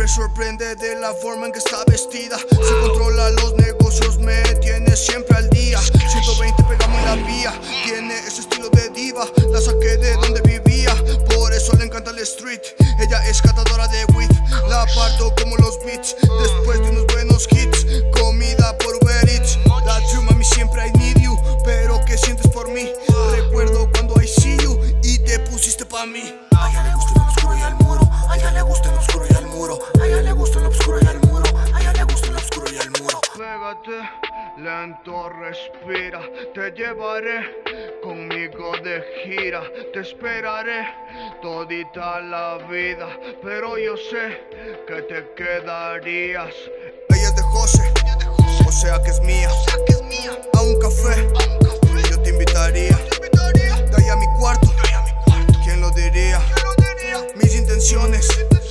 me sorprende de la forma en que está vestida. Se controla los negocios, me tiene siempre al día. 120 pegamos en la vía, tiene ese estilo de diva. La saqué de donde vivía, por eso le encanta el street. Ella es catadora de weed, la parto como los beats. Después de unos buenos hits, comida por U.V.E.R.G.R.O.W.N. La true mami, siempre I need you, pero ¿qué sientes por mí? Recuerdo cuando I see you y te pusiste pa' mí. A ella le gusta el obscuro y el muro, a ella le gusta el obscuro y el muro, a ella le gusta el obscuro y el muro, a ella le gusta el obscuro y el muro. Pégate, lento respira, te llevaré conmigo de gira, te esperaré todita la vida, pero yo sé que te quedarías. Ella es de José, o sea que es mía, a un café, yo te invitaría, de ahí a mi cuarto, ¿quién lo diría? Mis intenciones